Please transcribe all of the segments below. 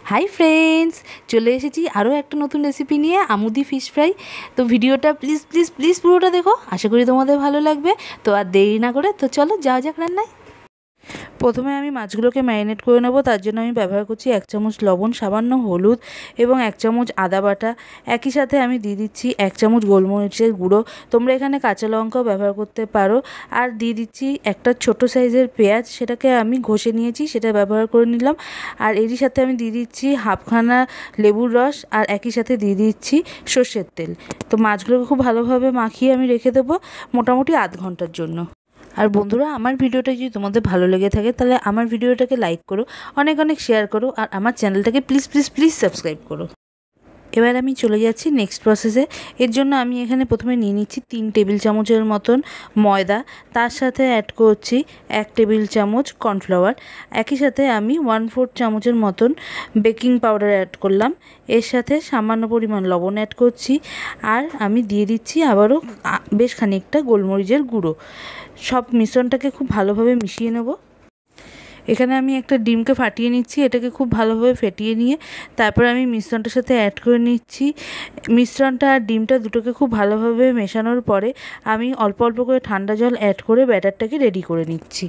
Hi friends, চলে এসেছি আরও একটা নতুন রেসিপি নিয়ে, আমুদি ফিশ ফ্রাই। তো ভিডিওটা প্লিজ প্লিজ প্লিজ পুরোটা দেখো, আশা করি তোমাদের ভালো লাগবে। তো আর দেরি না করে তো চলো যাওয়া যাক রান্নায়। প্রথমে আমি মাছগুলোকে ম্যারিনেট করে নেব। তার জন্য আমি ব্যবহার করছি 1 চামচ লবণ, সামান্য হলুদ এবং 1 চামচ আদা বাটা। একই সাথে আমি দিয়ে দিচ্ছি 1 চামচ গোলমরিচের গুঁড়ো, তোমরা এখানে কাঁচা লঙ্কাও ব্যবহার করতে পারো। আর দিয়ে দিচ্ছি একটা ছোট সাইজের পেঁয়াজ, সেটাকে আমি ঘষে নিয়েছি, সেটা ব্যবহার করে নিলাম। আর এরই সাথে আমি দিয়ে দিচ্ছি হাফখানা লেবুর রস, আর একই সাথে দিয়ে দিচ্ছি সর্ষের তেল। তো মাছগুলোকে খুব ভালোভাবে মাখিয়ে আমি রেখে দেবো মোটামুটি আধ ঘন্টার জন্য। আর বন্ধুরা, আমার ভিডিওটা যদি তোমাদের ভালো লেগে থাকে তাহলে আমার ভিডিওটাকে লাইক করো, অনেক অনেক শেয়ার করো, আর আমার চ্যানেলটাকে প্লিজ প্লিজ প্লিজ সাবস্ক্রাইব করো। এবার আমি চলে যাচ্ছি নেক্সট প্রসেসে। এর জন্য আমি এখানে প্রথমে নিয়ে নিচ্ছি 3 টেবিল চামচের মতন ময়দা, তার সাথে অ্যাড করছি 1 টেবিল চামচ কর্নফ্লাওয়ার, একই সাথে আমি 1/4 চামচের মতন বেকিং পাউডার অ্যাড করলাম, এর সাথে সামান্য পরিমাণ লবণ অ্যাড করছি, আর আমি দিয়ে দিচ্ছি আবারও বেশ খানিকটা গোলমরিচের গুঁড়ো। সব মিশ্রণটাকে খুব ভালোভাবে মিশিয়ে নেব। এখানে আমি একটা ডিমকে ফাটিয়ে নিচ্ছি, এটাকে খুব ভালোভাবে ফেটিয়ে নিয়ে তারপর আমি মিশ্রণটার সাথে অ্যাড করে নিচ্ছি। মিশ্রণটা আর ডিমটা দুটোকে খুব ভালোভাবে মেশানোর পরে আমি অল্প অল্প করে ঠান্ডা জল অ্যাড করে ব্যাটারটাকে রেডি করে নিচ্ছি।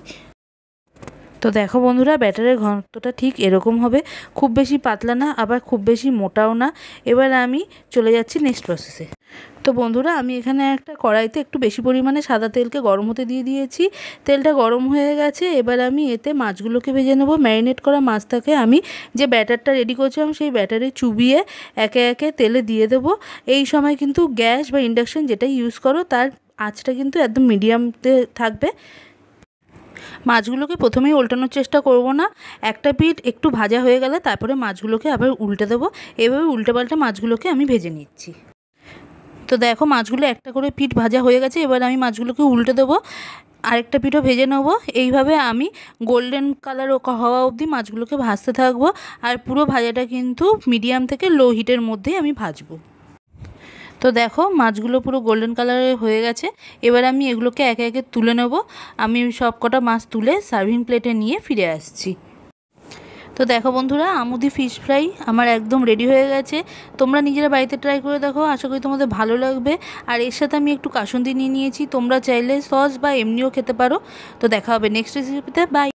তো দেখো বন্ধুরা, ব্যাটারের ঘনত্বটা ঠিক এরকম হবে, খুব বেশি পাতলা না আবার খুব বেশি মোটাও না। এবার আমি চলে যাচ্ছি নেক্সট প্রসেসে। তো বন্ধুরা, আমি এখানে একটা কড়াইতে একটু বেশি পরিমাণে সাদা তেলকে গরম হতে দিয়ে দিয়েছি। তেলটা গরম হয়ে গেছে, এবার আমি এতে মাছগুলোকে ভেজে নেব। ম্যারিনেট করা মাছটাকে আমি যে ব্যাটারটা রেডি করছিলাম সেই ব্যাটারে চুবিয়ে একে একে তেলে দিয়ে দেবো। এই সময় কিন্তু গ্যাস বা ইন্ডাকশন যেটাই ইউজ করো তার আঁচটা কিন্তু একদম মিডিয়ামতে থাকবে। মাছগুলোকে প্রথমেই উল্টানোর চেষ্টা করব না, একটা পিঠ একটু ভাজা হয়ে গেলে তারপরে মাছগুলোকে আবার উল্টে দেবো। এভাবে উল্টে পাল্টে মাছগুলোকে আমি ভেজে নিচ্ছি। তো দেখো, মাছগুলো একটা করে পিঠ ভাজা হয়ে গেছে, এবার আমি মাছগুলোকে উল্টে দেবো, আরেকটা পিঠও ভেজে নেবো। এইভাবে আমি গোল্ডেন কালার হওয়া অবধি মাছগুলোকে ভাজতে থাকবো। আর পুরো ভাজাটা কিন্তু মিডিয়াম থেকে লো হিটের মধ্যেই আমি ভাজবো। তো দেখো, মাছগুলো পুরো গোল্ডেন কালারের হয়ে গেছে, এবার আমি এগুলোকে একে একে তুলে নেব। আমি সব কটা মাছ তুলে সার্ভিং প্লেটে নিয়ে ফিরে আসছি। তো দেখো বন্ধুরা, আমুদি ফিশ ফ্রাই আমার একদম রেডি হয়ে গেছে। তোমরা নিজেরা বাড়িতে ট্রাই করে দেখো, আশা করি তোমাদের ভালো লাগবে। আর এর সাথে আমি একটু কাসুন্দি নিয়ে নিয়েছি, তোমরা চাইলে সস বা এমনিও খেতে পারো। তো দেখা হবে নেক্সট রেসিপিতে, বাই।